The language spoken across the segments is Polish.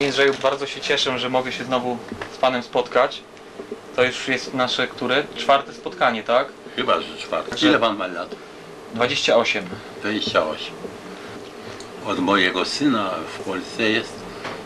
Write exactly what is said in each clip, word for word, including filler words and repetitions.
Jędrzeju, bardzo się cieszę, że mogę się znowu z Panem spotkać. To już jest nasze które? Czwarte spotkanie, tak? Chyba, że czwarte. Że- Ile Pan ma lat? dwadzieścia osiem. dwadzieścia osiem. Od mojego syna w Polsce jest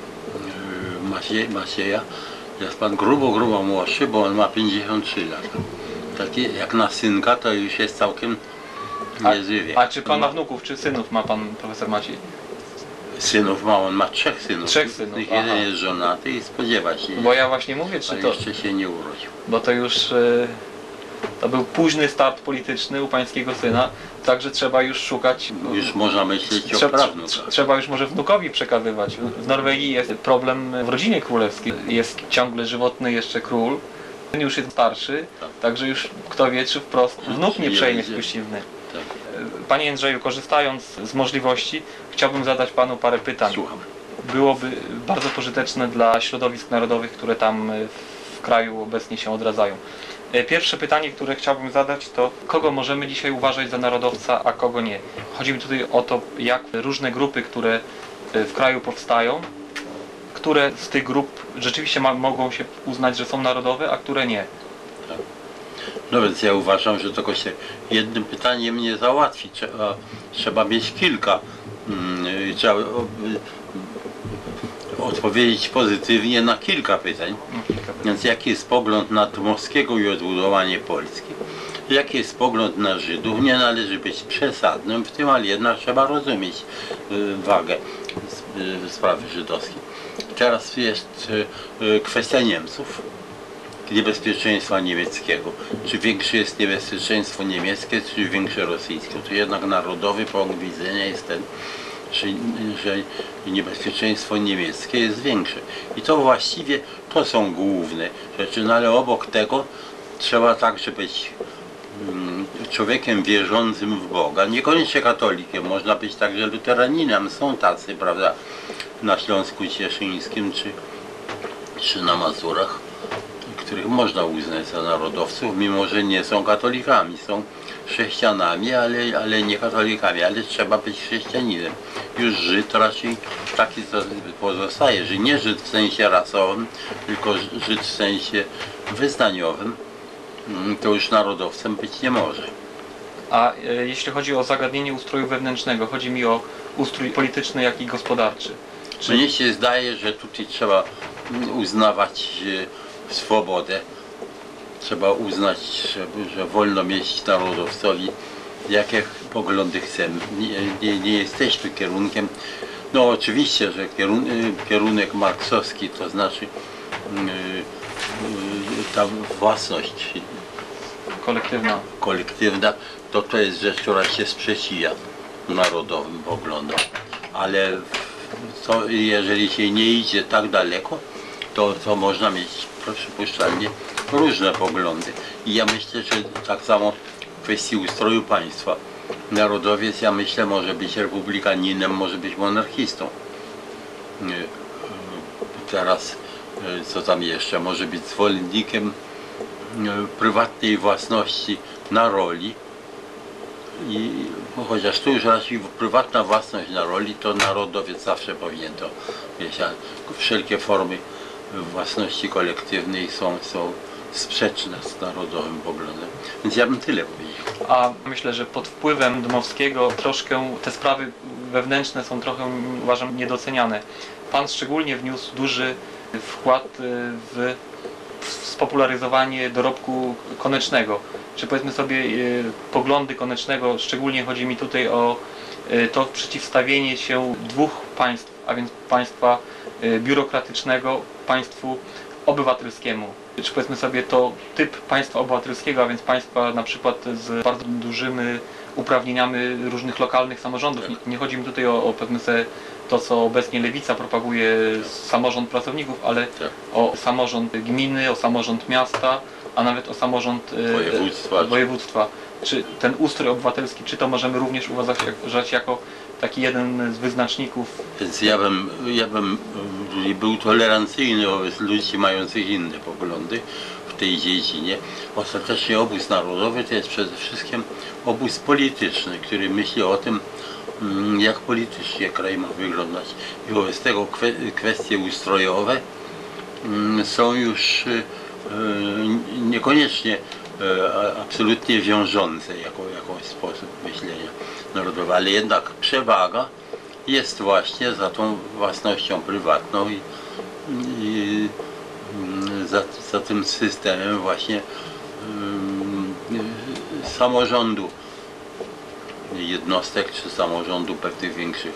yy, Masie, Masieja. Jest Pan grubo, grubo młodszy, bo on ma pięćdziesiąt trzy lata. Taki jak na synka to już jest całkiem niezły wiek. A czy Pan ma wnuków, czy synów ma Pan profesor Maciej? Synów ma, on ma trzech synów. Trzech synów, Jeden aha. jest żonaty i spodziewa się, Bo ja właśnie mówię, czy ale to... jeszcze się nie urodził. Bo to już... y, To był późny start polityczny u Pańskiego syna, także trzeba już szukać... Już można myśleć o Trzeba, prawnukach. trzeba już może wnukowi przekazywać. W Norwegii jest problem w rodzinie królewskiej. Jest ciągle żywotny jeszcze król. Syn już jest starszy, Tak. także już kto wie, czy wprost wnuk nie Nie przejmie będzie. wpuściwny. Tak. Panie Jędrzeju, korzystając z możliwości, chciałbym zadać Panu parę pytań. Słucham. Byłoby bardzo pożyteczne dla środowisk narodowych, które tam w kraju obecnie się odradzają. Pierwsze pytanie, które chciałbym zadać, to kogo możemy dzisiaj uważać za narodowca, a kogo nie? Chodzi mi tutaj o to, jak różne grupy, które w kraju powstają, które z tych grup rzeczywiście ma, mogą się uznać, że są narodowe, a które nie. No więc ja uważam, że tylko się jednym pytaniem nie załatwi. Trzeba, trzeba mieć kilka. Mm, Trzeba o- odpowiedzieć pozytywnie na kilka pytań. No, kilka pytań. Więc jaki jest pogląd na Dmowskiego i odbudowanie Polski? Jaki jest pogląd na Żydów? Nie należy być przesadnym w tym, ale jednak trzeba rozumieć y, wagę y, sprawy żydowskiej. Teraz jest y, y, kwestia Niemców, niebezpieczeństwa niemieckiego. Czy większe jest niebezpieczeństwo niemieckie, czy większe rosyjskie? To jednak narodowy punkt widzenia jest ten, że, że niebezpieczeństwo niemieckie jest większe. I to właściwie to są główne rzeczy, no ale obok tego trzeba także być mm, człowiekiem wierzącym w Boga, niekoniecznie katolikiem, można być także luteraninem, są tacy, prawda, na Śląsku Cieszyńskim czy, czy na Mazurach, których można uznać za narodowców, mimo że nie są katolikami, są chrześcijanami, ale, ale nie katolikami, ale trzeba być chrześcijaninem. Już Żyd raczej taki pozostaje, że nie Żyd w sensie rasowym, tylko Żyd w sensie wyznaniowym, to już narodowcem być nie może. A e, jeśli chodzi o zagadnienie ustroju wewnętrznego, chodzi mi o ustrój polityczny, jak i gospodarczy. Czy... Mnie się zdaje, że tutaj trzeba uznawać e, swobodę. Trzeba uznać, że, że wolno mieć narodowcowi jakie poglądy chcemy. Nie, nie, nie jesteśmy kierunkiem. No oczywiście, że kierun, kierunek marksowski, to znaczy yy, yy, ta własność Kolektywna. kolektywna, to to jest rzecz, która się sprzeciwia narodowym poglądom. Ale to, jeżeli się nie idzie tak daleko, to, to można mieć przypuszczalnie różne poglądy. I ja myślę, że tak samo w kwestii ustroju państwa. Narodowiec, ja myślę, może być republikaninem, może być monarchistą. Teraz, co tam jeszcze, może być zwolennikiem prywatnej własności na roli. I chociaż tu już raczej prywatna własność na roli, to narodowiec zawsze powinien to mieć. A wszelkie formy własności kolektywnej są, są sprzeczne z narodowym poglądem. Więc ja bym tyle powiedział. A myślę, że pod wpływem Dmowskiego troszkę te sprawy wewnętrzne są trochę, uważam, niedoceniane. Pan szczególnie wniósł duży wkład w spopularyzowanie dorobku Konecznego. Czy powiedzmy sobie poglądy Konecznego, szczególnie chodzi mi tutaj o to przeciwstawienie się dwóch państw, a więc państwa biurokratycznego państwu obywatelskiemu. Czy powiedzmy sobie to typ państwa obywatelskiego, a więc państwa na przykład z bardzo dużymi uprawnieniami różnych lokalnych samorządów. Nie, nie chodzi mi tutaj o, o pewne sobie to, co obecnie Lewica propaguje, samorząd pracowników, ale Tak. o samorząd gminy, o samorząd miasta, a nawet o samorząd Województwa. e, województwa. Czy ten ustrój obywatelski, czy to możemy również uważać jako taki jeden z wyznaczników? Więc ja bym, ja bym y, był tolerancyjny wobec ludzi mających inne poglądy w tej dziedzinie. Ostatecznie obóz narodowy to jest przede wszystkim obóz polityczny, który myśli o tym, mm, jak politycznie kraj ma wyglądać. I wobec tego kwe- kwestie ustrojowe mm, są już y, y, niekoniecznie y, absolutnie wiążące jako, jako sposób myślenia narodowego, ale jednak przewaga jest właśnie za tą własnością prywatną i, i mm, za, za tym systemem właśnie y, samorządu jednostek czy samorządu pewnych większych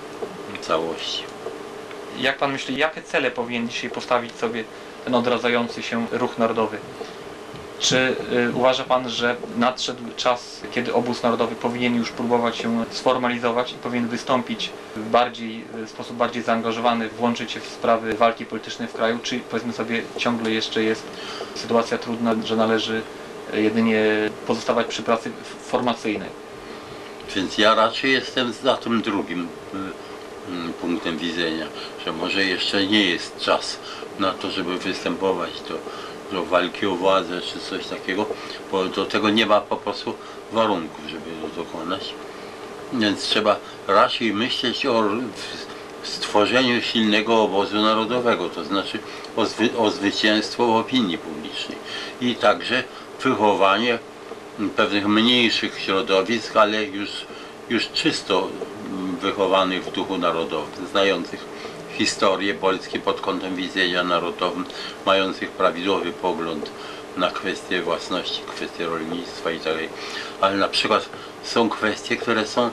całości. Jak pan myśli, jakie cele powinien dzisiaj postawić sobie ten odradzający się ruch narodowy? Czy y, uważa pan, że nadszedł czas, kiedy obóz narodowy powinien już próbować się sformalizować i powinien wystąpić w, bardziej, w sposób bardziej zaangażowany, włączyć się w sprawy walki politycznej w kraju, czy powiedzmy sobie ciągle jeszcze jest sytuacja trudna, że należy jedynie pozostawać przy pracy formacyjnej? Więc ja raczej jestem za tym drugim y, y, punktem widzenia, że może jeszcze nie jest czas na to, żeby występować do, do walki o władzę czy coś takiego, bo do tego nie ma po prostu warunków, żeby to dokonać. Więc trzeba raczej myśleć o stworzeniu silnego obozu narodowego, to znaczy o, zwy, o zwycięstwo w opinii publicznej i także wychowanie pewnych mniejszych środowisk, ale już, już czysto wychowanych w duchu narodowym, znających historię Polski pod kątem widzenia narodowym, mających prawidłowy pogląd na kwestie własności, kwestie rolnictwa i tak dalej. Ale na przykład są kwestie, które są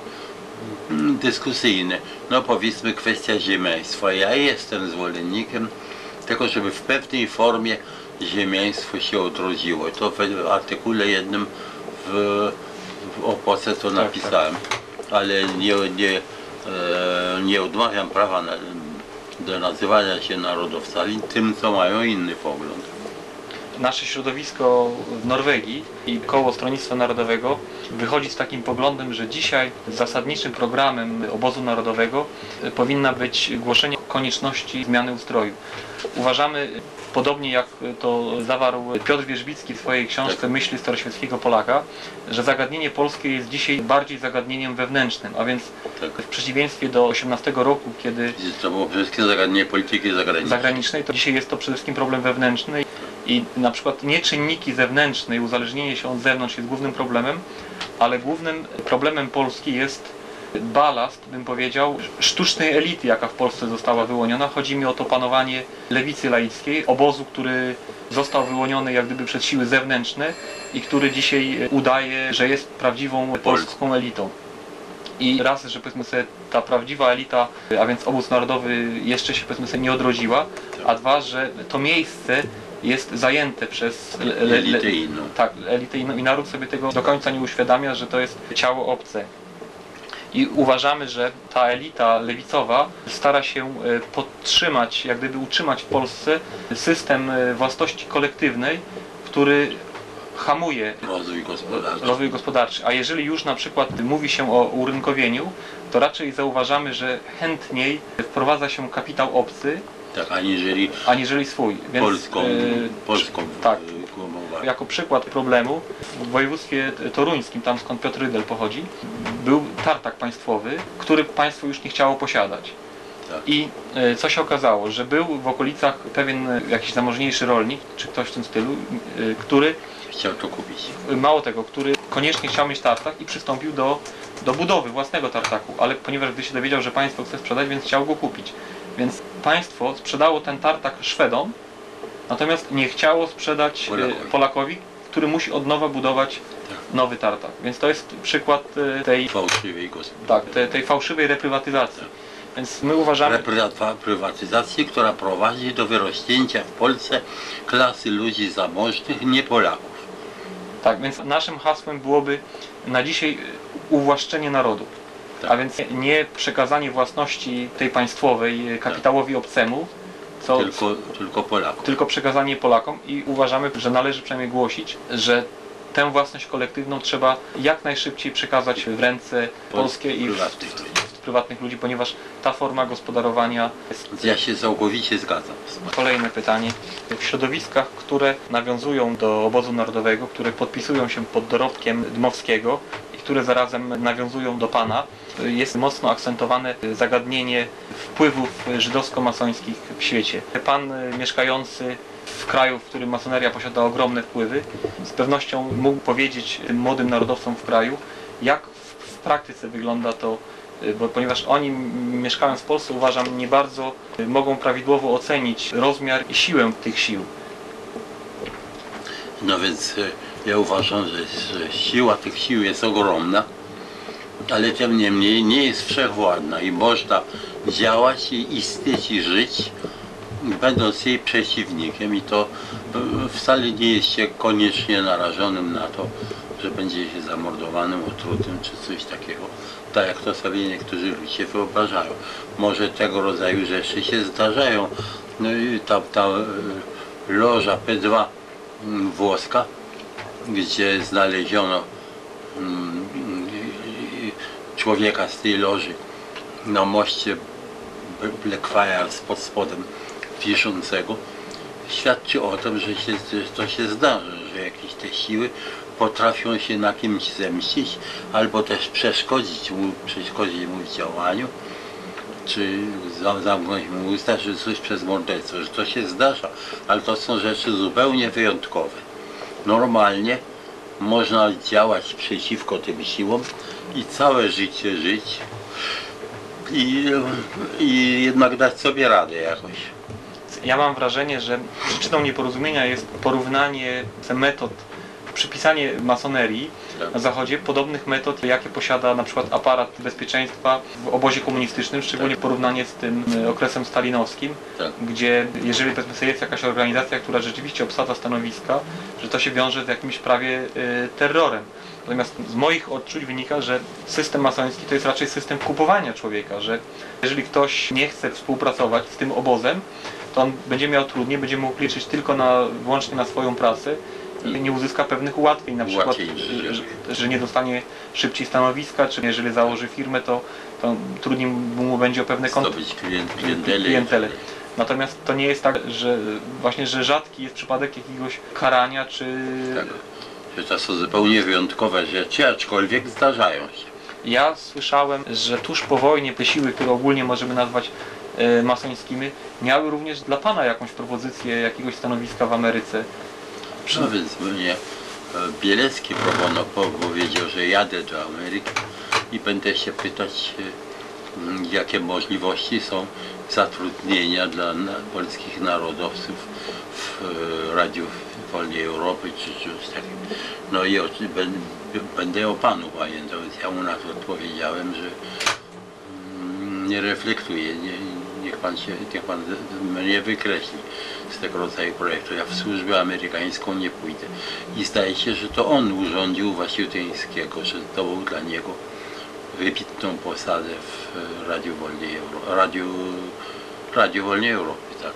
dyskusyjne. No powiedzmy kwestia ziemiaństwa. Ja jestem zwolennikiem tego, żeby w pewnej formie ziemiaństwo się odrodziło. To w artykule jednym w, w opoce to napisałem, ale nie, nie, e, nie odmawiam prawa na, do nazywania się narodowcami tym, co mają inny pogląd. Nasze środowisko w Norwegii i koło Stronnictwa Narodowego wychodzi z takim poglądem, że dzisiaj zasadniczym programem obozu narodowego powinna być głoszenie konieczności zmiany ustroju. Uważamy, podobnie jak to zawarł Piotr Wierzbicki w swojej książce Myśli staroświeckiego Polaka, że zagadnienie polskie jest dzisiaj bardziej zagadnieniem wewnętrznym, a więc Tak. w przeciwieństwie do osiemnastego roku, kiedy To było przede wszystkim zagadnienie polityki zagranicznej. zagranicznej, to dzisiaj jest to przede wszystkim problem wewnętrzny i na przykład nie czynniki zewnętrzne i uzależnienie się od zewnątrz jest głównym problemem, ale głównym problemem Polski jest balast, bym powiedział, sztucznej elity, jaka w Polsce została wyłoniona. Chodzi mi o to panowanie lewicy laickiej, obozu, który został wyłoniony jak gdyby przez siły zewnętrzne i który dzisiaj udaje, że jest prawdziwą polską elitą. I raz, że powiedzmy sobie, ta prawdziwa elita, a więc obóz narodowy jeszcze się powiedzmy sobie nie odrodziła, a dwa, że to miejsce jest zajęte przez le, le, Elitę inną. tak, elitę inną i naród sobie tego do końca nie uświadamia, że to jest ciało obce. I uważamy, że ta elita lewicowa stara się podtrzymać, jak gdyby utrzymać w Polsce system własności kolektywnej, który hamuje Rozwój gospodarczy. rozwój gospodarczy. A jeżeli już na przykład mówi się o urynkowieniu, to raczej zauważamy, że chętniej wprowadza się kapitał obcy, Tak, aniżeli aniżeli swój. Więc, polską, yy, polską tak. głową. Jako przykład problemu w województwie toruńskim, tam skąd Piotr Rydel pochodzi, był tartak państwowy, który państwo już nie chciało posiadać. Tak. I y, co się okazało, że był w okolicach pewien y, jakiś zamożniejszy rolnik, czy ktoś w tym stylu, y, który, Chciał to kupić. y, mało tego, który koniecznie chciał mieć tartak i przystąpił do, do budowy własnego tartaku, ale ponieważ gdy się dowiedział, że państwo chce sprzedać, więc chciał go kupić. Więc państwo sprzedało ten tartak Szwedom, natomiast nie chciało sprzedać Polakowi, Polakowi który musi od nowa budować nowy tartak. Więc to jest przykład tej, Fałszywej gospodarki. tak, tej, tej fałszywej reprywatyzacji. Więc my uważamy... Reprywatyzacji, która prowadzi do wyrośnięcia w Polsce klasy ludzi zamożnych, nie Polaków. Tak, więc naszym hasłem byłoby na dzisiaj uwłaszczenie narodu. Tak. A więc nie przekazanie własności tej państwowej kapitałowi obcemu, co Tylko, tylko Polaków. tylko przekazanie Polakom i uważamy, że należy przynajmniej głosić, że tę własność kolektywną trzeba jak najszybciej przekazać w ręce polskie i w, prywatnych w, ludzi. w prywatnych ludzi, ponieważ ta forma gospodarowania jest... Ja się całkowicie zgadzam. Kolejne pytanie. W środowiskach, które nawiązują do obozu narodowego, które podpisują się pod dorobkiem Dmowskiego i które zarazem nawiązują do Pana, jest mocno akcentowane zagadnienie wpływów żydowsko-masońskich w świecie. Pan mieszkający w kraju, w którym masoneria posiada ogromne wpływy, z pewnością mógł powiedzieć tym młodym narodowcom w kraju, jak w, w praktyce wygląda to, bo ponieważ oni mieszkając w Polsce, uważam, nie bardzo mogą prawidłowo ocenić rozmiar i siłę tych sił. No więc ja uważam, że, że siła tych sił jest ogromna, ale tym niemniej nie jest wszechwładna i można działać i istnieć i żyć, będąc jej przeciwnikiem, i to wcale nie jest się koniecznie narażonym na to, że będzie się zamordowanym, otrutym czy coś takiego, tak jak to sobie niektórzy ludzie wyobrażają. Może tego rodzaju rzeczy się zdarzają. No i ta, ta loża P dwa włoska, gdzie znaleziono człowieka z tej loży na moście Blackfriars pod spodem wiszącego, świadczy o tym, że, się, że to się zdarza, że jakieś te siły potrafią się na kimś zemścić, albo też przeszkodzić mu, przeszkodzić mu w działaniu, czy zamknąć mu usta, czy coś przez morderstwo, że to się zdarza, ale to są rzeczy zupełnie wyjątkowe. Normalnie można działać przeciwko tym siłom i całe życie żyć i, i jednak dać sobie radę jakoś. Ja mam wrażenie, że przyczyną nieporozumienia jest porównanie metod, przypisanie masonerii Tak. na Zachodzie podobnych metod, jakie posiada na przykład aparat bezpieczeństwa w obozie komunistycznym, szczególnie Tak. porównanie z tym okresem stalinowskim, Tak. gdzie jeżeli powiedzmy sobie jest jakaś organizacja, która rzeczywiście obsadza stanowiska, że to się wiąże z jakimś prawie y, terrorem. Natomiast z moich odczuć wynika, że system masoński to jest raczej system kupowania człowieka, że jeżeli ktoś nie chce współpracować z tym obozem, to on będzie miał trudniej, będzie mógł liczyć tylko na, wyłącznie na swoją pracę i nie uzyska pewnych ułatwień, na przykład, Ułatwień, że, że, że nie dostanie szybciej stanowiska, czy jeżeli założy firmę, to, to trudniej mu będzie o pewne kont- Zdobyć klient, klientelę. klientelę. Natomiast to nie jest tak, że właśnie, że rzadki jest przypadek jakiegoś karania, czy... Tak, że to są zupełnie wyjątkowe rzeczy, aczkolwiek zdarzają się. Ja słyszałem, że tuż po wojnie te siły, które ogólnie możemy nazwać e, masońskimi, miały również dla Pana jakąś propozycję jakiegoś stanowiska w Ameryce. No więc mnie e, Bielecki proponował, powiedział, że jadę do Ameryki i będę się pytać, e, m, jakie możliwości są zatrudnienia dla na, polskich narodowców w e, Radiu Wolnej Europy czy czymś takim. No i o, będę, będę o Panu pamiętał, więc ja mu na to odpowiedziałem, że mm, nie reflektuje, nie, niech Pan się, niech Pan mnie wykreśli z tego rodzaju projektu. Ja w służbę amerykańską nie pójdę. I zdaje się, że to on urządził Wasiutyńskiego, że to był dla niego wybitną posadę w Radiu Wolnej Europy. Radiu, Radiu Wolnej Europy, tak.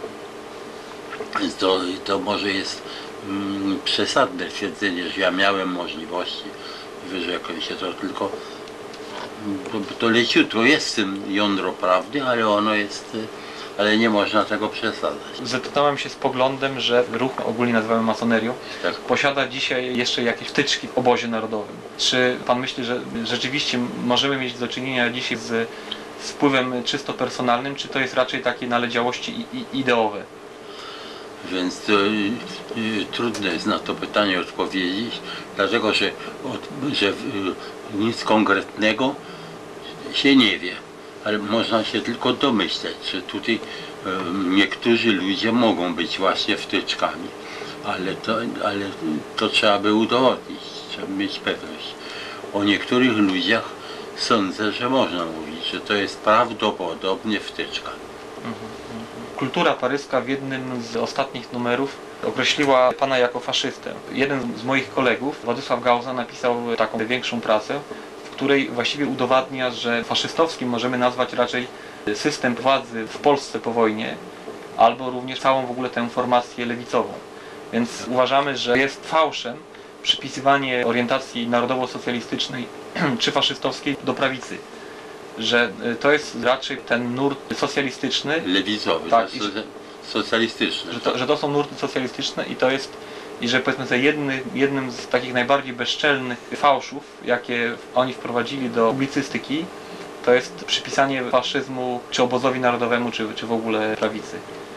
Więc to, to może jest mm, przesadne twierdzenie, że ja miałem możliwości, wyrzekłem się to, tylko to, to leciutko jest w tym jądro prawdy, ale ono jest, ale nie można tego przesadzać. Zetknąłem się z poglądem, że ruch ogólnie nazywamy masonerią, Tak. posiada dzisiaj jeszcze jakieś wtyczki w obozie narodowym. Czy Pan myśli, że rzeczywiście możemy mieć do czynienia dzisiaj z, z wpływem czysto personalnym, czy to jest raczej takie naledziałości i, i ideowe? Więc to, y, y, trudno jest na to pytanie odpowiedzieć, dlatego że, od, że y, nic konkretnego się nie wie, ale można się tylko domyśleć, że tutaj y, niektórzy ludzie mogą być właśnie wtyczkami, ale to, ale to trzeba by udowodnić, trzeba mieć pewność. O niektórych ludziach sądzę, że można mówić, że to jest prawdopodobnie wtyczka. Kultura paryska w jednym z ostatnich numerów określiła Pana jako faszystę. Jeden z moich kolegów, Władysław Gauza, napisał taką większą pracę, w której właściwie udowadnia, że faszystowskim możemy nazwać raczej system władzy w Polsce po wojnie, albo również całą w ogóle tę formację lewicową. Więc uważamy, że jest fałszem przypisywanie orientacji narodowo-socjalistycznej czy faszystowskiej do prawicy. Że to jest raczej ten nurt socjalistyczny, Lewicowy, tak, to so, socjalistyczny. że to, że to są nurty socjalistyczne i to jest i że powiedzmy sobie jedny, jednym z takich najbardziej bezczelnych fałszów, jakie oni wprowadzili do publicystyki, to jest przypisanie faszyzmu czy obozowi narodowemu, czy, czy w ogóle prawicy.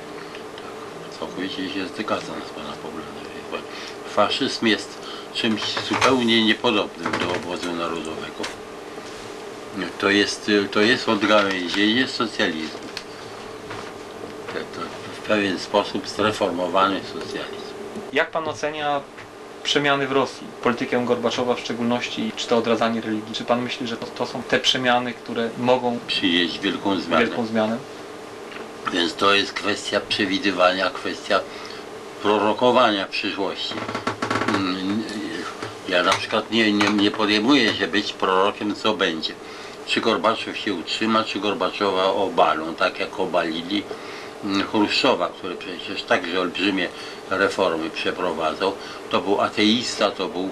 Całkowicie się zgadzam z Pana poglądem. Faszyzm jest czymś zupełnie niepodobnym do obozu narodowego. To jest, to jest odgałęzienie socjalizmu. To, to w pewien sposób zreformowany socjalizm. Jak Pan ocenia przemiany w Rosji? Politykę Gorbaczowa w szczególności, czy to odradzanie religii? Czy Pan myśli, że to, to są te przemiany, które mogą Przynieść wielką zmianę. wielką zmianę? Więc to jest kwestia przewidywania, kwestia prorokowania przyszłości. Ja na przykład nie, nie, nie podejmuję się być prorokiem, co będzie. Czy Gorbaczow się utrzyma, czy Gorbaczowa obalą, tak jak obalili Chruszczowa, który przecież także olbrzymie reformy przeprowadzał. To był ateista, to był,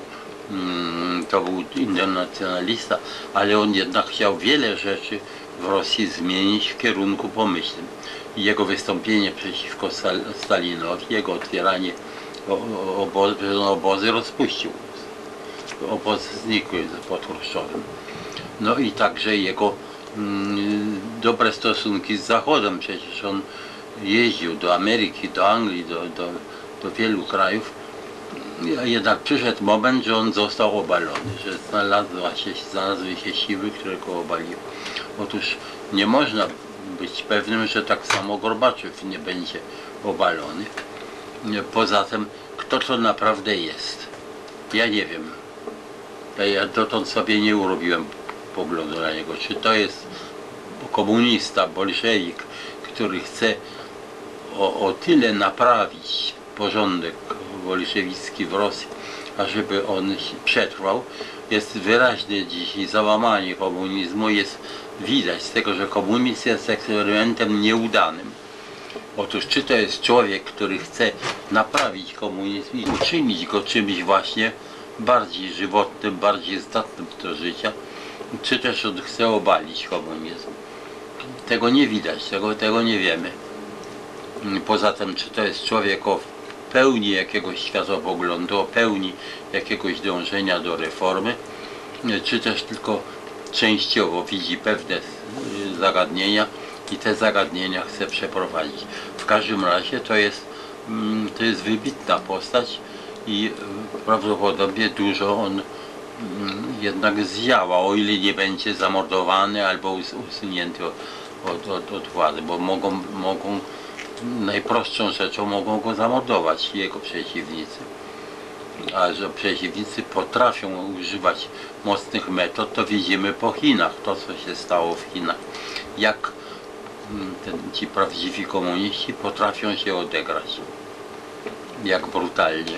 to był internacjonalista, ale on jednak chciał wiele rzeczy w Rosji zmienić w kierunku pomyślnym. Jego wystąpienie przeciwko Stalinowi, jego otwieranie obozy, obozy rozpuścił. Obozy znikły pod Chruszczowem. No i także jego mm, dobre stosunki z Zachodem. Przecież on jeździł do Ameryki, do Anglii, do, do, do wielu krajów. Jednak przyszedł moment, że on został obalony, że znalazła się, znalazły się siły, które go obaliły. Otóż nie można być pewnym, że tak samo Gorbaczow nie będzie obalony. Poza tym, kto to naprawdę jest? Ja nie wiem. Ja dotąd sobie nie urobiłem poglądu na niego. Czy to jest komunista, bolszewik, który chce o, o tyle naprawić porządek bolszewicki w Rosji, ażeby on przetrwał. Jest wyraźne dzisiaj załamanie komunizmu. Jest widać z tego, że komunizm jest eksperymentem nieudanym. Otóż czy to jest człowiek, który chce naprawić komunizm i uczynić go czymś właśnie bardziej żywotnym, bardziej zdatnym do życia, czy też on chce obalić komunizm. Tego nie widać, tego, tego nie wiemy. Poza tym, czy to jest człowiek o pełni jakiegoś światopoglądu, o pełni jakiegoś dążenia do reformy, czy też tylko częściowo widzi pewne zagadnienia i te zagadnienia chce przeprowadzić. W każdym razie to jest, to jest wybitna postać i prawdopodobnie dużo on jednak zdziała, o ile nie będzie zamordowany albo usunięty od, od, od władzy, bo mogą, mogą najprostszą rzeczą mogą go zamordować jego przeciwnicy. A że przeciwnicy potrafią używać mocnych metod, to widzimy po Chinach, to co się stało w Chinach. Jak ten, ci prawdziwi komuniści potrafią się odegrać. Jak brutalnie,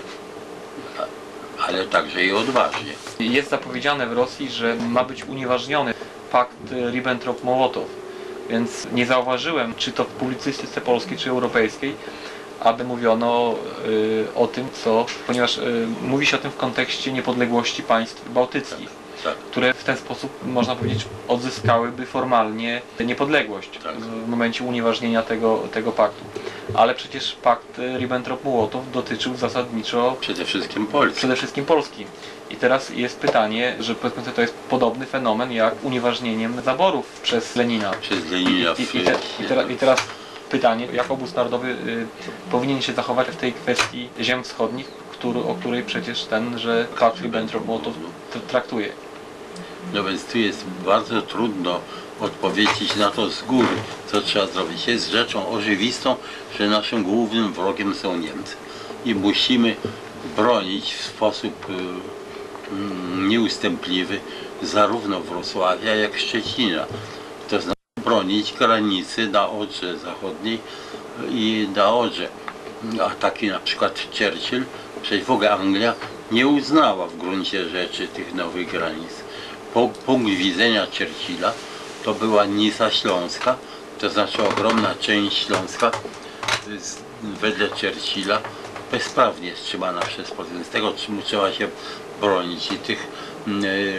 ale także i odważnie. Jest zapowiedziane w Rosji, że ma być unieważniony pakt Ribbentrop-Mołotow, więc nie zauważyłem, czy to w publicystyce polskiej, czy europejskiej, aby mówiono y, o tym, co, ponieważ y, mówi się o tym w kontekście niepodległości państw bałtyckich, tak, które w ten sposób, można powiedzieć, odzyskałyby formalnie niepodległość tak. w momencie unieważnienia tego, tego paktu. Ale przecież pakt Ribbentrop-Mołotow dotyczył zasadniczo przede wszystkim Polski. Przede wszystkim Polski. I teraz jest pytanie, że powiedzmy to jest podobny fenomen jak unieważnieniem zaborów przez Lenina. Przez Lenina. I, i, i, te, i, teraz, I teraz pytanie, jak obóz narodowy y, powinien się zachować w tej kwestii ziem wschodnich, który, o której przecież tenże pakt Ribbentrop-Mołotow traktuje. No więc tu jest bardzo trudno odpowiedzieć na to z góry, co trzeba zrobić. Jest rzeczą oczywistą, że naszym głównym wrogiem są Niemcy. I musimy bronić w sposób y, y, nieustępliwy zarówno Wrocławia, jak Szczecina. To znaczy bronić granicy na Odrze Zachodniej i na Odrze. A taki na przykład Churchill, przecież w ogóle Anglia nie uznała w gruncie rzeczy tych nowych granic. Po, punkt widzenia Churchilla to była Nisa Śląska, to znaczy ogromna część Śląska z, wedle Churchilla bezprawnie wstrzymana przez Polskę. Z tego czemu trzeba się bronić i tych y,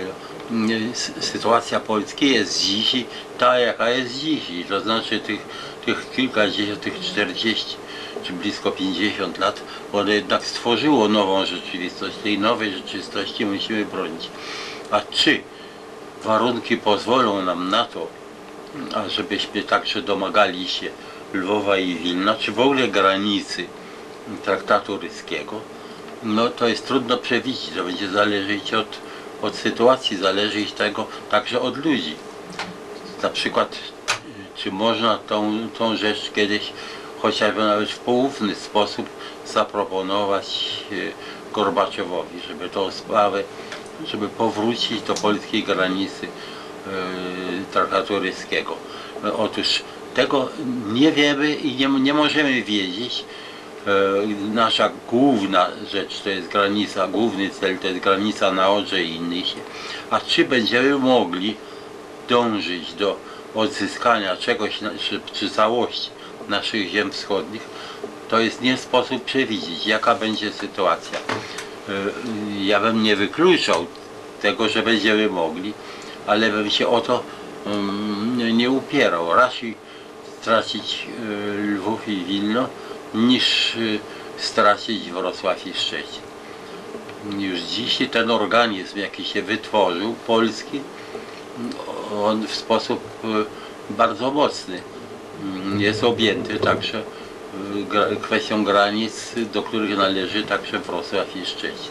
sytuacja Polski jest dziś ta, jaka jest dziś. To znaczy tych, tych kilkadziesiąt, tych czterdzieści czy blisko pięćdziesiąt lat, ono jednak stworzyło nową rzeczywistość. Tej nowej rzeczywistości musimy bronić. A czy warunki pozwolą nam na to, ażebyśmy także domagali się Lwowa i Wilna, czy w ogóle granicy traktatu ryskiego, no to jest trudno przewidzieć. To będzie zależeć od, od sytuacji, zależeć tego także od ludzi. Na przykład, czy można tą, tą rzecz kiedyś chociażby nawet w poufny sposób zaproponować Gorbaczowowi, żeby tą sprawę, żeby powrócić do polskiej granicy yy, traktatu ryskiego. Otóż tego nie wiemy i nie, nie możemy wiedzieć. Nasza główna rzecz to jest granica, główny cel to jest granica na Odrze i Inysie. A czy będziemy mogli dążyć do odzyskania czegoś, czy, czy całości naszych ziem wschodnich, to jest nie sposób przewidzieć, jaka będzie sytuacja. Ja bym nie wykluczał tego, że będziemy mogli, ale bym się o to um, nie upierał. Raczej stracić Lwów i Wilno, niż stracić Wrocław i Szczecin. Już dziś ten organizm, jaki się wytworzył, polski, on w sposób bardzo mocny jest objęty także kwestią granic, do których należy także Wrocław i Szczecin.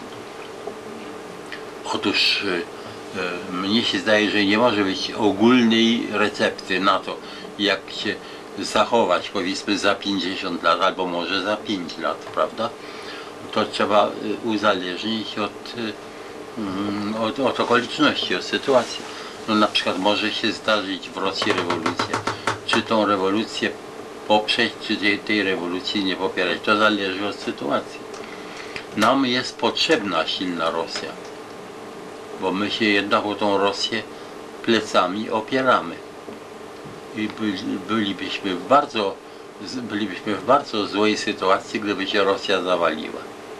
Otóż mnie się zdaje, że nie może być ogólnej recepty na to, jak się zachować, powiedzmy, za pięćdziesiąt lat, albo może za pięć lat, prawda? To trzeba uzależnić od, od, od okoliczności, od sytuacji. No, na przykład może się zdarzyć w Rosji rewolucja. Czy tą rewolucję poprzeć, czy tej, tej rewolucji nie popierać, to zależy od sytuacji. Nam jest potrzebna silna Rosja, bo my się jednak o tą Rosję plecami opieramy. I bylibyśmy w bardzo, bylibyśmy w bardzo złej sytuacji, gdyby się Rosja zawaliła.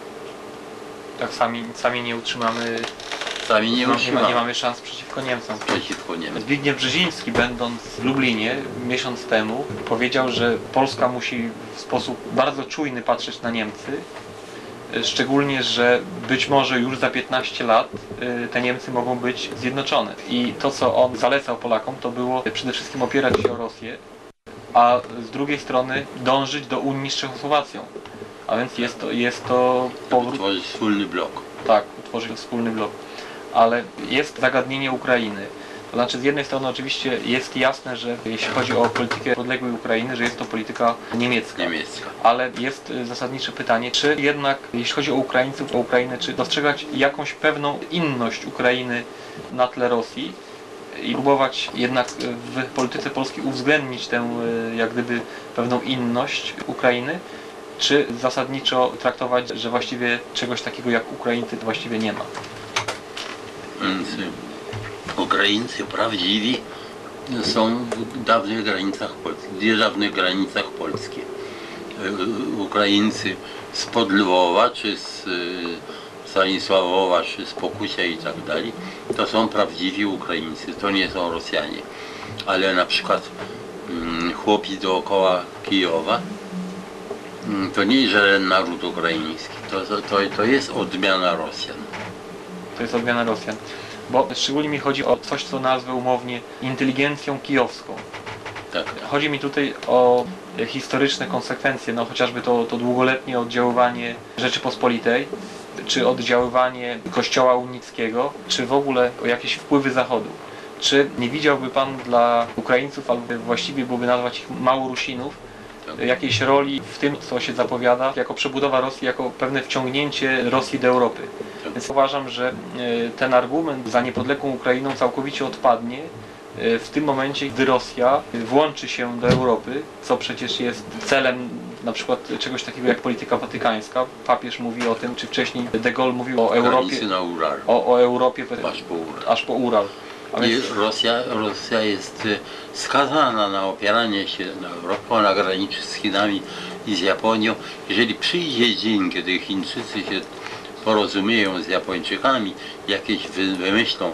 Tak sami, sami nie utrzymamy, Sami nie, nie, ma, utrzymamy. nie mamy szans przeciwko Niemcom. Przeciwko Niemcom. Zbigniew Brzeziński, będąc w Lublinie miesiąc temu, powiedział, że Polska musi w sposób bardzo czujny patrzeć na Niemcy. Szczególnie, że być może już za piętnaście lat te Niemcy mogą być zjednoczone. I to, co on zalecał Polakom, to było przede wszystkim opierać się o Rosję, a z drugiej strony dążyć do Unii z Czechosłowacją. A więc jest to, jest to powrót... Utworzyć wspólny blok. Tak, utworzyć wspólny blok. Ale jest zagadnienie Ukrainy. To znaczy, z jednej strony oczywiście jest jasne, że jeśli chodzi o politykę podległej Ukrainy, że jest to polityka niemiecka. Niemiecka. Ale jest zasadnicze pytanie, czy jednak, jeśli chodzi o Ukraińców, o Ukrainę, czy dostrzegać jakąś pewną inność Ukrainy na tle Rosji i próbować jednak w polityce polskiej uwzględnić tę, jak gdyby, pewną inność Ukrainy, czy zasadniczo traktować, że właściwie czegoś takiego jak Ukraińcy to właściwie nie ma. Więc Ukraińcy prawdziwi są w dawnych granicach Polski, w dawnych granicach Polski. Ukraińcy z Podlwowa, czy z Stanisławowa, czy z Pokusia i tak dalej, to są prawdziwi Ukraińcy, to nie są Rosjanie. Ale na przykład chłopi dookoła Kijowa, to nie jest żaden naród ukraiński, to, to, to jest odmiana Rosjan. To jest odmiana Rosjan. Bo szczególnie mi chodzi o coś, co nazwę umownie inteligencją kijowską. Tak. Chodzi mi tutaj o historyczne konsekwencje, no chociażby to, to długoletnie oddziaływanie Rzeczypospolitej, czy oddziaływanie Kościoła unickiego, czy w ogóle o jakieś wpływy Zachodu. Czy nie widziałby Pan dla Ukraińców, albo właściwie byłoby nazwać ich Małorusinów, jakiejś roli w tym, co się zapowiada, jako przebudowa Rosji, jako pewne wciągnięcie Rosji do Europy. Więc uważam, że ten argument za niepodległą Ukrainą całkowicie odpadnie w tym momencie, gdy Rosja włączy się do Europy, co przecież jest celem na przykład czegoś takiego jak polityka watykańska. Papież mówi o tym, czy wcześniej de Gaulle mówił o Europie, na Ural. o, o Europie aż po Ural. Aż po Ural. A więc... I Rosja, Rosja jest skazana na opieranie się na Europę, na granicy z Chinami i z Japonią. Jeżeli przyjdzie dzień, kiedy Chińczycy się porozumieją z Japończykami, jakieś wymyślą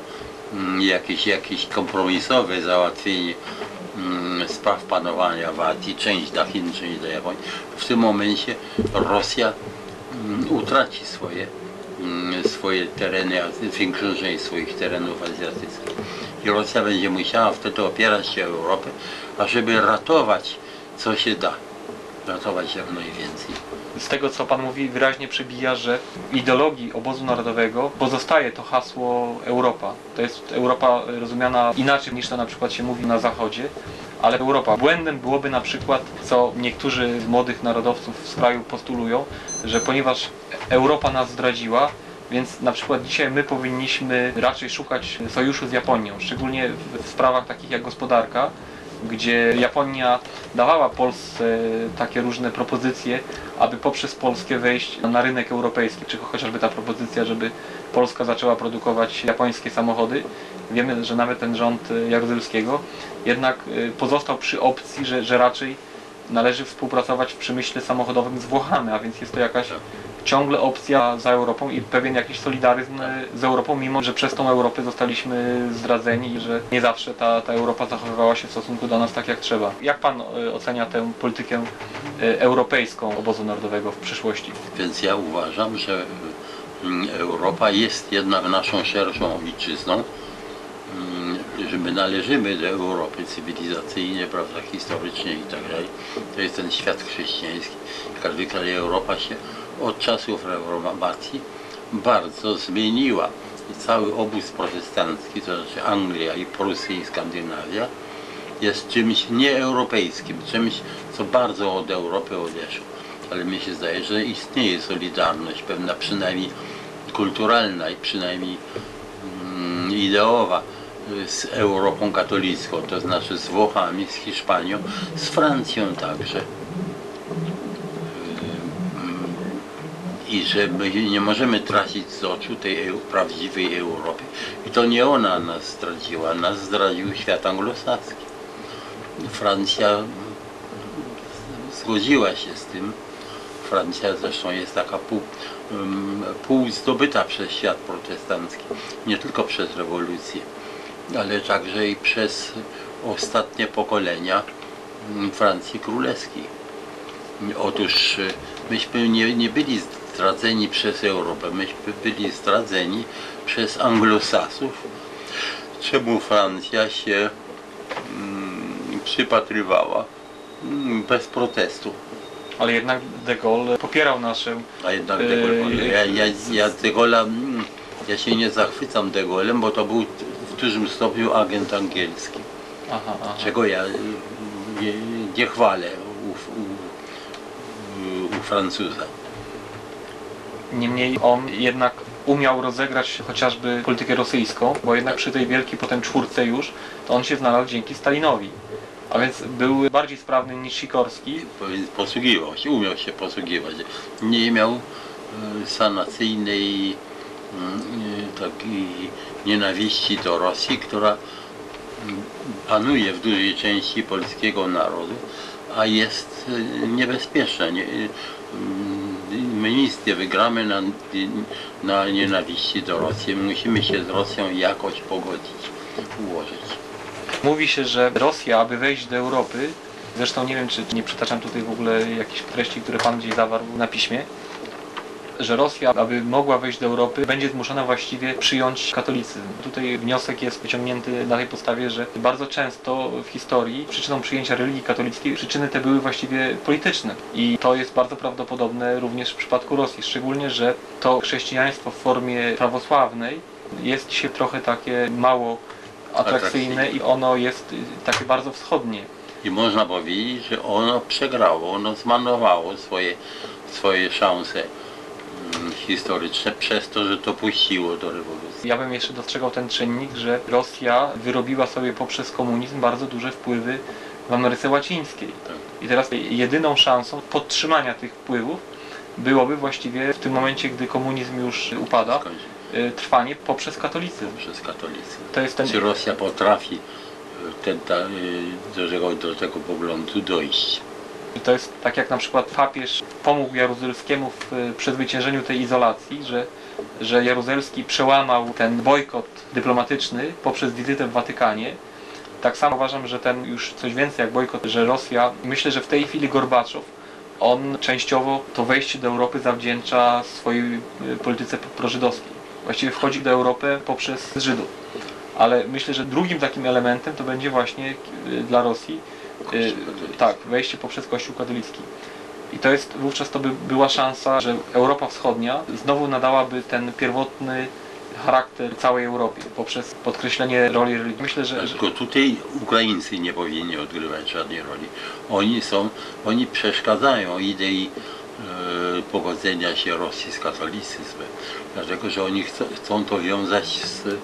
mm, jakieś, jakieś kompromisowe załatwienie mm, spraw panowania w Azji, część do Chin, część do Japonii, w tym momencie Rosja mm, utraci swoje, mm, swoje tereny, większą część swoich terenów azjatyckich. I Rosja będzie musiała wtedy opierać się o Europę, ażeby ratować co się da, ratować jak najwięcej. Z tego, co Pan mówi, wyraźnie przebija, że w ideologii obozu narodowego pozostaje to hasło Europa. To jest Europa rozumiana inaczej niż to na przykład się mówi na Zachodzie, ale Europa. Błędem byłoby na przykład, co niektórzy z młodych narodowców z kraju postulują, że ponieważ Europa nas zdradziła, więc na przykład dzisiaj my powinniśmy raczej szukać sojuszu z Japonią, szczególnie w, w sprawach takich jak gospodarka, gdzie Japonia dawała Polsce takie różne propozycje, aby poprzez Polskę wejść na rynek europejski, czy chociażby ta propozycja, żeby Polska zaczęła produkować japońskie samochody. Wiemy, że nawet ten rząd Jaruzelskiego jednak pozostał przy opcji, że, że raczej należy współpracować w przemyśle samochodowym z Włochami, a więc jest to jakaś ciągle opcja za Europą i pewien jakiś solidaryzm z Europą, mimo że przez tą Europę zostaliśmy zdradzeni i że nie zawsze ta, ta Europa zachowywała się w stosunku do nas tak jak trzeba. Jak Pan ocenia tę politykę europejską obozu narodowego w przyszłości? Więc ja uważam, że Europa jest jednak naszą szerszą ojczyzną, że my należymy do Europy cywilizacyjnie, prawda, historycznie i tak dalej. To jest ten świat chrześcijański. Jak zwykle Europa się od czasów reformacji bardzo zmieniła. I cały obóz protestancki, to znaczy Anglia i Prusy i Skandynawia, jest czymś nieeuropejskim, czymś, co bardzo od Europy odeszło. Ale mi się zdaje, że istnieje solidarność pewna, przynajmniej kulturalna i przynajmniej mm, ideowa, z Europą katolicką, to znaczy z Włochami, z Hiszpanią, z Francją także. I że my nie możemy tracić z oczu tej prawdziwej Europy. I to nie ona nas zdradziła, nas zdradził świat anglosaski. Francja zgodziła się z tym. Francja zresztą jest taka pół, pół zdobyta przez świat protestancki, nie tylko przez rewolucję, ale także i przez ostatnie pokolenia Francji Królewskiej. Otóż myśmy nie, nie byli zdradzeni przez Europę, myśmy byli zdradzeni przez Anglosasów, czemu Francja się mm, przypatrywała mm, bez protestu. Ale jednak de Gaulle popierał naszą... A jednak de Gaulle, ja, ja, ja de Gaulle'a, ja się nie zachwycam de Gaulle'em, bo to był w dużym stopniu agent angielski, Aha, aha. czego ja nie, nie chwalę u, u, u Francuza. Niemniej on jednak umiał rozegrać chociażby politykę rosyjską, bo jednak przy tej wielkiej potem czwórce już, to on się znalazł dzięki Stalinowi. A więc był bardziej sprawny niż Sikorski. Posługiwał się, umiał się posługiwać. Nie miał e, sanacyjnej e, takiej nienawiści do Rosji, która panuje w dużej części polskiego narodu, a jest e, niebezpieczna. Nie, my nic nie wygramy na, na nienawiści do Rosji. Musimy się z Rosją jakoś pogodzić, ułożyć. Mówi się, że Rosja, aby wejść do Europy, zresztą nie wiem, czy nie przytaczam tutaj w ogóle jakichś treści, które Pan gdzieś zawarł na piśmie, że Rosja, aby mogła wejść do Europy, będzie zmuszona właściwie przyjąć katolicyzm. Tutaj wniosek jest wyciągnięty na tej podstawie, że bardzo często w historii przyczyną przyjęcia religii katolickiej przyczyny te były właściwie polityczne. I to jest bardzo prawdopodobne również w przypadku Rosji, szczególnie, że to chrześcijaństwo w formie prawosławnej jest dzisiaj trochę takie mało atrakcyjne i ono jest takie bardzo wschodnie. I można powiedzieć, że ono przegrało, ono zmarnowało swoje, swoje szanse historyczne przez to, że to puściło do rewolucji. Ja bym jeszcze dostrzegał ten czynnik, że Rosja wyrobiła sobie poprzez komunizm bardzo duże wpływy w Ameryce Łacińskiej. Tak. I teraz jedyną szansą podtrzymania tych wpływów byłoby właściwie w tym momencie, gdy komunizm już upada, trwanie poprzez katolicyzm. Przez katolicyzm. To jest ten... Czy Rosja potrafi ten, ta, do, tego, do tego poglądu dojść? I to jest tak jak na przykład papież pomógł Jaruzelskiemu w przezwyciężeniu tej izolacji, że że Jaruzelski przełamał ten bojkot dyplomatyczny poprzez wizytę w Watykanie. Tak samo uważam, że ten już coś więcej jak bojkot, że Rosja, myślę, że w tej chwili Gorbaczow, on częściowo to wejście do Europy zawdzięcza swojej polityce prożydowskiej. Właściwie wchodzi do Europy poprzez Żydów. Ale myślę, że drugim takim elementem to będzie właśnie dla Rosji tak, wejście poprzez Kościół katolicki. I to jest, wówczas to by była szansa, że Europa Wschodnia znowu nadałaby ten pierwotny charakter całej Europie poprzez podkreślenie roli religii. Myślę, że... Tylko tutaj Ukraińcy nie powinni odgrywać żadnej roli. Oni są, oni przeszkadzają idei e, pogodzenia się Rosji z katolicyzmem. Dlatego, że oni chcą, chcą to wiązać z, e,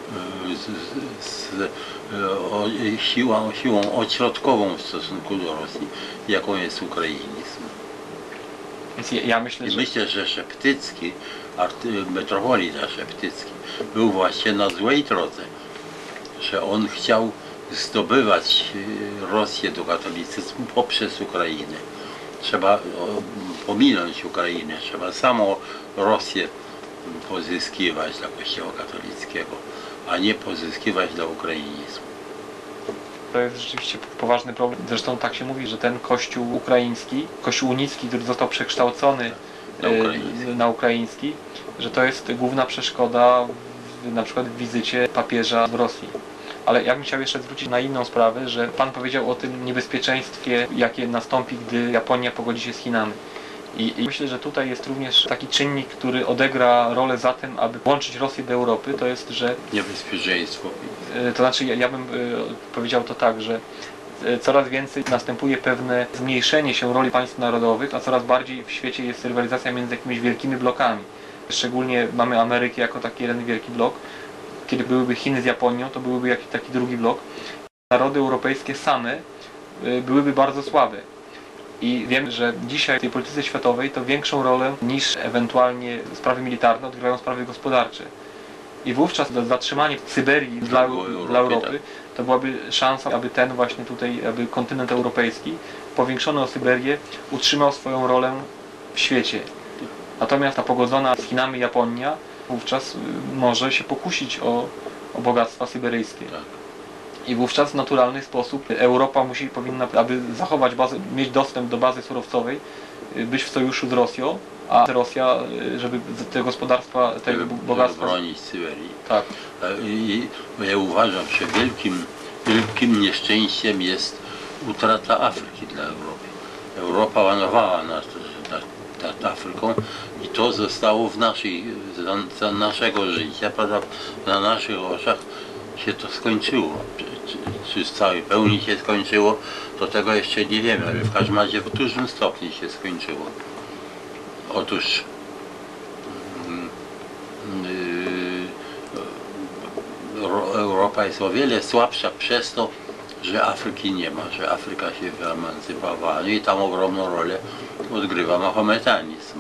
z, z e, o, siłą, siłą ośrodkową w stosunku do Rosji, jaką jest ukrainizm. Więc ja, ja myślę, I że... myślę, że Szeptycki, metropolita Szeptycki, był właśnie na złej drodze, że on chciał zdobywać Rosję do katolicyzmu poprzez Ukrainę. Trzeba pominąć Ukrainę, trzeba samą Rosję pozyskiwać dla Kościoła katolickiego, a nie pozyskiwać dla ukrainizmu. To jest rzeczywiście poważny problem. Zresztą tak się mówi, że ten kościół ukraiński, kościół unicki, który został przekształcony na ukraiński, na ukraiński że to jest główna przeszkoda w, na przykład w wizycie papieża w Rosji. Ale ja bym chciał jeszcze zwrócić na inną sprawę, że Pan powiedział o tym niebezpieczeństwie, jakie nastąpi, gdy Japonia pogodzi się z Chinami. I, I myślę, że tutaj jest również taki czynnik, który odegra rolę za tym, aby włączyć Rosję do Europy, to jest, że... Niebezpieczeństwo. To znaczy, ja, ja bym powiedział to tak, że coraz więcej następuje pewne zmniejszenie się roli państw narodowych, a coraz bardziej w świecie jest rywalizacja między jakimiś wielkimi blokami. Szczególnie mamy Amerykę jako taki jeden wielki blok. Kiedy byłyby Chiny z Japonią, to byłyby jakiś taki drugi blok. Narody europejskie same byłyby bardzo słabe. I wiem, że dzisiaj w tej polityce światowej to większą rolę niż ewentualnie sprawy militarne odgrywają sprawy gospodarcze. I wówczas zatrzymanie Syberii dla, dla Europy to byłaby szansa, aby ten właśnie tutaj, aby kontynent europejski powiększony o Syberię utrzymał swoją rolę w świecie. Natomiast ta pogodzona z Chinami Japonia wówczas może się pokusić o, o bogactwa syberyjskie. Tak. I wówczas w naturalny sposób Europa musi, powinna, aby zachować bazę, mieć dostęp do bazy surowcowej, być w sojuszu z Rosją, a Rosja, żeby te gospodarstwa, te bogactwa... bronić Syberii. Tak. I ja uważam, że wielkim, wielkim nieszczęściem jest utrata Afryki dla Europy. Europa panowała nad, nad, nad Afryką i to zostało w naszej, za, za naszego życia, prawda, na naszych oczach się to skończyło. Czy, czy, czy w całej pełni się skończyło, to tego jeszcze nie wiemy, ale w każdym razie w dużym stopniu się skończyło. Otóż yy, Europa jest o wiele słabsza przez to, że Afryki nie ma, że Afryka się wyemancypowała i tam ogromną rolę odgrywa mahometanizm.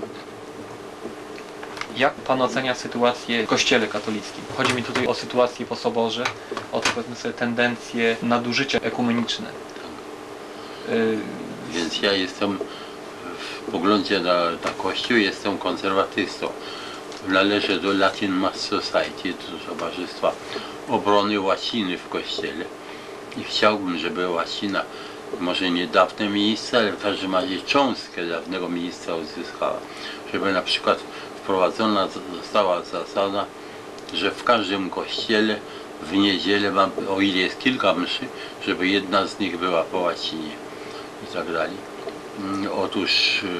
Jak Pan ocenia sytuację w Kościele katolickim? Chodzi mi tutaj o sytuację po Soborze, o te, powiedzmy sobie, tendencje nadużycia ekumeniczne. Yy, Więc ja jestem w poglądzie na, na Kościół, jestem konserwatystą. Należę do Latin Mass Society, do Towarzystwa Obrony Łaciny w Kościele. I chciałbym, żeby łacina, może nie dawne miejsce, ale w każdym razie cząstkę dawnego miejsca uzyskała. Żeby na przykład wprowadzona została zasada, że w każdym kościele w niedzielę, mam, o ile jest kilka mszy, żeby jedna z nich była po łacinie i tak dalej. Otóż yy,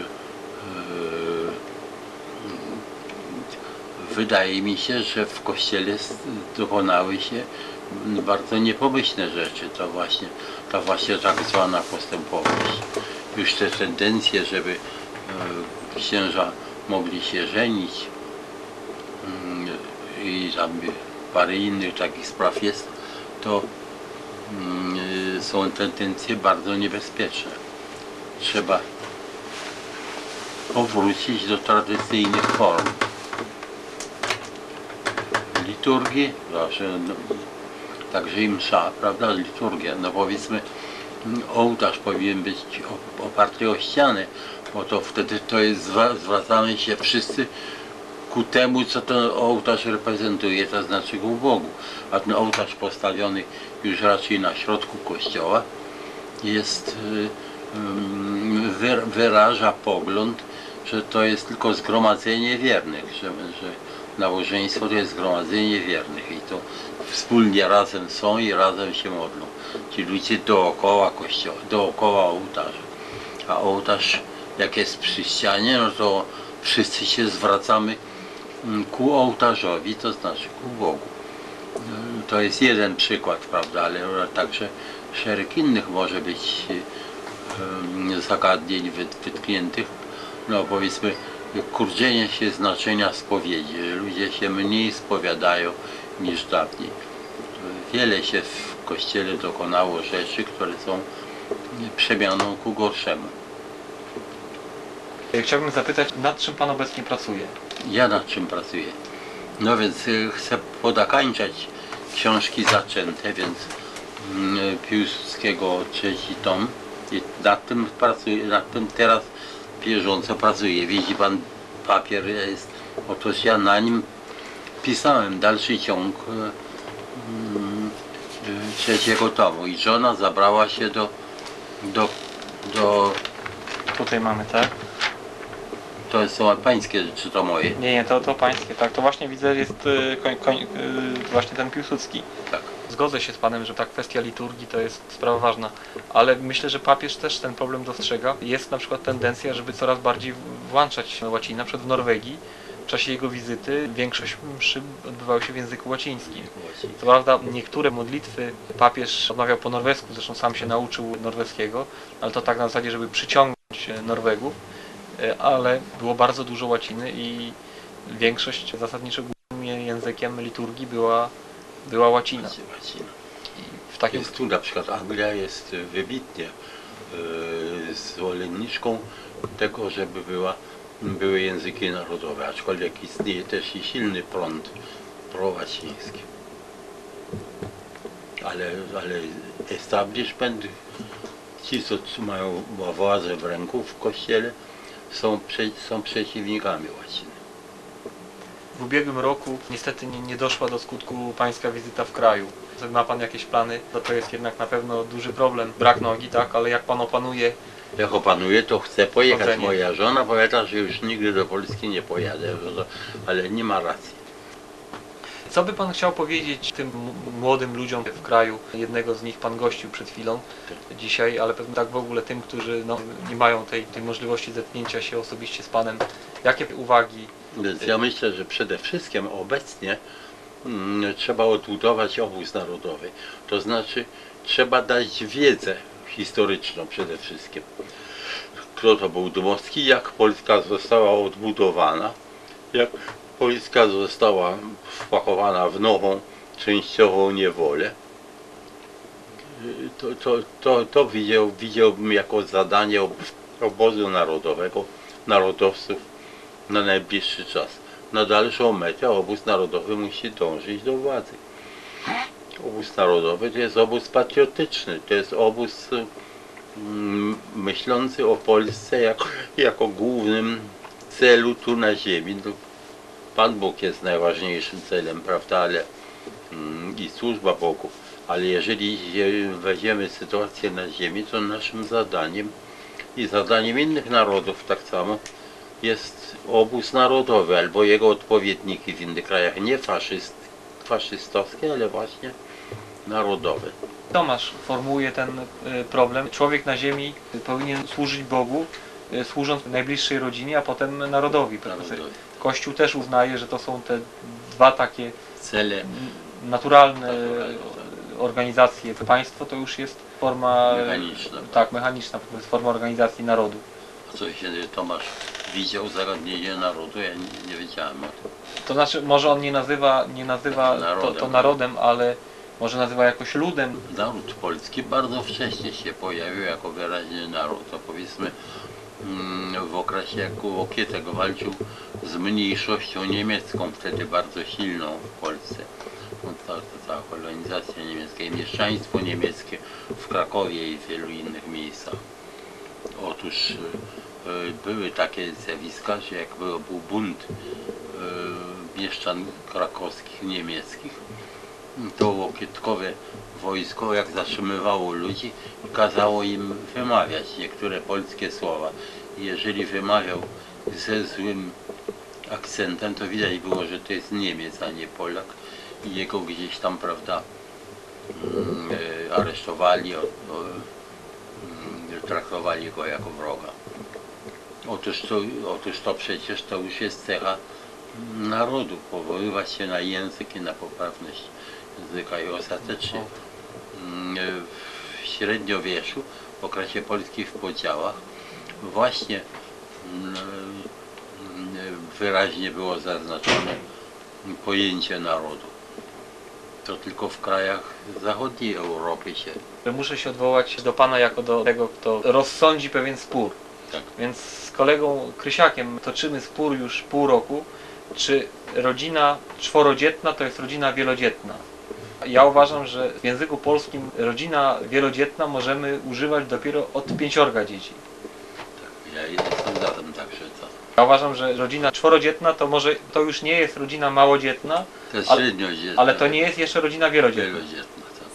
wydaje mi się, że w kościele dokonały się bardzo niepomyślne rzeczy. To właśnie, to właśnie tak zwana postępowość. Już te tendencje, żeby yy, księża mogli się żenić yy, i tam parę innych takich spraw jest, to yy, są tendencje bardzo niebezpieczne. Trzeba powrócić do tradycyjnych form. Liturgii, proszę, no, także i msza, prawda, liturgia, no powiedzmy ołtarz powinien być oparty o ścianę, bo to wtedy to jest, zwracamy się wszyscy ku temu, co ten ołtarz reprezentuje, to znaczy ku Bogu. A ten ołtarz postawiony już raczej na środku kościoła jest, wyraża pogląd, że to jest tylko zgromadzenie wiernych, że, że nabożeństwo to jest zgromadzenie wiernych i to wspólnie razem są i razem się modlą. Ci ludzie dookoła kościoła, dookoła ołtarza. A ołtarz, jak jest przy ścianie, no to wszyscy się zwracamy ku ołtarzowi, to znaczy ku Bogu. To jest jeden przykład, prawda, ale także szereg innych może być zagadnień wytkniętych. No powiedzmy, kurczenie się znaczenia spowiedzi, że ludzie się mniej spowiadają niż dawniej. Wiele się w Kościele dokonało rzeczy, które są przemianą ku gorszemu. Chciałbym zapytać, nad czym Pan obecnie pracuje? Ja nad czym pracuję? No więc y, chcę podakańczać książki zaczęte, więc y, Piłsudskiego trzeci tom i nad tym pracuję, nad tym teraz bieżąco pracuję. Widzi Pan, papier jest, otóż ja na nim pisałem dalszy ciąg y, y, trzeciego tomu i żona zabrała się do, do, do Tutaj mamy, tak? to są pańskie, czy to moje? Nie, nie, to, to pańskie, tak. To właśnie widzę, jest y, koń, koń, y, właśnie ten Piłsudski. Tak. Zgodzę się z Panem, że ta kwestia liturgii to jest sprawa ważna, ale myślę, że papież też ten problem dostrzega. Jest na przykład tendencja, żeby coraz bardziej włączać łacinę. Na przykład w Norwegii w czasie jego wizyty większość mszy odbywały się w języku łacińskim. Co prawda niektóre modlitwy papież odmawiał po norwesku, zresztą sam się nauczył norweskiego, ale to tak na zasadzie, żeby przyciągnąć Norwegów, ale było bardzo dużo łaciny i większość zasadniczo głównym językiem liturgii była, była łacina. Łacina. I w takim... Jest tu na przykład Anglia jest wybitnie yy, zwolenniczką tego, żeby była, były języki narodowe, aczkolwiek istnieje też i silny prąd prołaciński. Ale, ale establishment, ci co mają władzę w ręku w kościele, są, prze, są przeciwnikami łaciny. W ubiegłym roku niestety nie, nie doszła do skutku Pańska wizyta w kraju. Ma Pan jakieś plany? To, to jest jednak na pewno duży problem. Brak nogi, tak? Ale jak Pan opanuje... Jak opanuję, to chcę pojechać. Chodzenie. Moja żona powiada, że już nigdy do Polski nie pojadę, ale nie ma racji. Co by Pan chciał powiedzieć tym młodym ludziom w kraju? Jednego z nich Pan gościł przed chwilą dzisiaj, ale pewnie tak w ogóle tym, którzy no, nie mają tej, tej możliwości zetknięcia się osobiście z Panem. Jakie uwagi? Więc ja myślę, że przede wszystkim obecnie mm, trzeba odbudować obóz narodowy. To znaczy trzeba dać wiedzę historyczną przede wszystkim. Kto to był Dmowski, jak Polska została odbudowana, jak Polska została wpakowana w nową, częściową niewolę. To, to, to, to widział, widziałbym jako zadanie obozu narodowego, narodowców na najbliższy czas. Na dalszą metę obóz narodowy musi dążyć do władzy. Obóz narodowy to jest obóz patriotyczny, to jest obóz mm, myślący o Polsce jako, jako głównym celu tu na ziemi. Pan Bóg jest najważniejszym celem, prawda, ale mm, i służba Bogu. Ale jeżeli weźmiemy sytuację na ziemi, to naszym zadaniem i zadaniem innych narodów tak samo jest obóz narodowy albo jego odpowiedniki w innych krajach, nie faszyst, faszystowskie, ale właśnie narodowe. Tomasz formułuje ten problem. Człowiek na ziemi powinien służyć Bogu, służąc najbliższej rodzinie, a potem narodowi. narodowi. Kościół też uznaje, że to są te dwa takie cele naturalne naturalne. organizacje. Państwo to już jest forma mechaniczna. Tak, mechaniczna, to jest forma organizacji narodu. A co się Tomasz widział zagadnienie narodu? Ja nie, nie wiedziałem o tym. To znaczy, może on nie nazywa, nie nazywa narodem. To, to narodem, ale może nazywa jakoś ludem. Naród polski bardzo wcześnie się pojawił jako wyraźny naród. To powiedzmy w okresie, jak Łokietek walczył z mniejszością niemiecką, wtedy bardzo silną w Polsce. Ta, ta cała kolonizacja niemiecka i mieszczaństwo niemieckie w Krakowie i w wielu innych miejscach. Otóż y, były takie zjawiska, że jak był, był bunt y, mieszczan krakowskich, niemieckich. To łokietkowe wojsko, jak zatrzymywało ludzi, kazało im wymawiać niektóre polskie słowa. Jeżeli wymawiał ze złym akcentem, to widać było, że to jest Niemiec, a nie Polak. I jego gdzieś tam, prawda, aresztowali, o, o, traktowali go jako wroga. Otóż to, otóż to przecież to już jest cecha narodu, powoływać się na język i na poprawność języka i ostatecznie w średniowieczu, w okresie polskich podziałach, właśnie wyraźnie było zaznaczone pojęcie narodu. To tylko w krajach zachodniej Europy się. Muszę się odwołać do Pana jako do tego, kto rozsądzi pewien spór. Tak. Więc z kolegą Krysiakiem toczymy spór już pół roku, czy rodzina czworodzietna to jest rodzina wielodzietna. Ja uważam, że w języku polskim rodzina wielodzietna możemy używać dopiero od pięciorga dzieci. Tak, ja jestem za tym także. To, Ja uważam, że rodzina czworodzietna to może to już nie jest rodzina małodzietna, to jest ale, średniodzietna. ale to nie jest jeszcze rodzina wielodzietna. Wielodzietna, tak.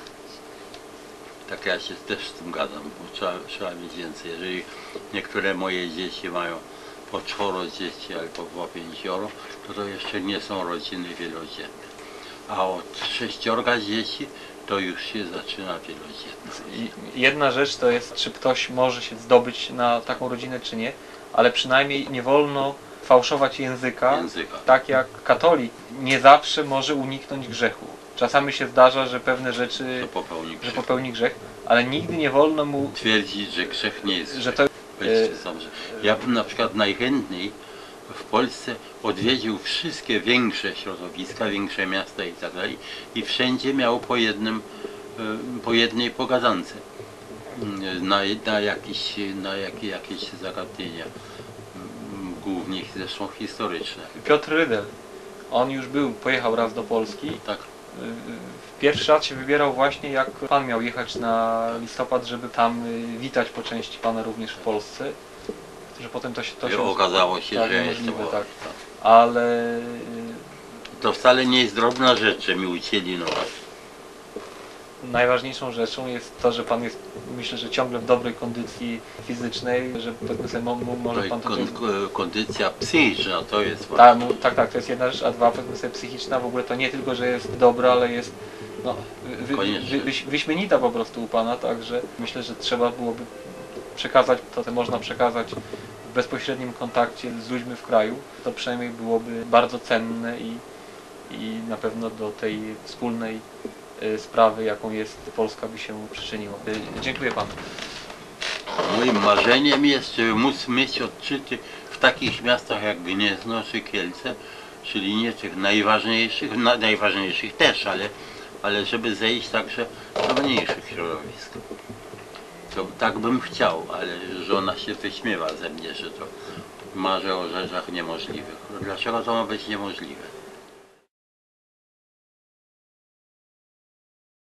Tak, ja się też z tym gadam, bo trzeba, trzeba mieć więcej. Jeżeli niektóre moje dzieci mają po czworo dzieci albo po pięcioro, to to jeszcze nie są rodziny wielodzietne. A od sześciorga dzieci to już się zaczyna wielodzietność. I jedna rzecz to jest, czy ktoś może się zdobyć na taką rodzinę, czy nie, ale przynajmniej nie wolno fałszować języka, Języka. tak jak katolik nie zawsze może uniknąć grzechu. Czasami się zdarza, że pewne rzeczy, To popełni że grzech. popełni grzech, ale nigdy nie wolno mu, Twierdzić, że grzech nie jest że grzech. to Powiedzcie sam, że ja bym na przykład najchętniej w Polsce odwiedził wszystkie większe środowiska, większe miasta i tak dalej i wszędzie miał po jednym, y, po jednej pogadance y, na, na, jakieś, na jakie, jakieś zagadnienia, y, głównie zresztą historyczne. Piotr Rydel, on już był, pojechał raz do Polski. Tak, Pierwszy raz się wybierał właśnie jak Pan miał jechać na listopad, żeby tam y, witać po części Pana również w Polsce. Że potem to się... To się okazało się, tak, że niemożliwe, jest to, tak. Ale y, to wcale nie jest drobna rzecz, że mi ucięli noga. najważniejszą rzeczą jest to, że Pan jest, myślę, że ciągle w dobrej kondycji fizycznej, że powiedzmy sobie, mo, mo, może Pan to... Kon, kondycja psychiczna to jest Tak, no, tak, tak, to jest jedna rzecz, a dwa, powiedzmy sobie, psychiczna, w ogóle to nie tylko, że jest dobra, ale jest no, wy, wy, wy, wy, wyśmienita po prostu u Pana, także myślę, że trzeba byłoby przekazać to, co można przekazać w bezpośrednim kontakcie z ludźmi w kraju, to przynajmniej byłoby bardzo cenne i, i na pewno do tej wspólnej y, sprawy, jaką jest Polska, by się przyczyniło. Y, dziękuję Panu. Moim marzeniem jest, żeby móc mieć odczyty w takich miastach jak Gniezno czy Kielce, czyli nie tych najważniejszych, na, najważniejszych też, ale, ale żeby zejść także do mniejszych środowisk. To tak bym chciał, ale żona się wyśmiewa ze mnie, że to marzę o rzeczach niemożliwych. Dlaczego to ma być niemożliwe?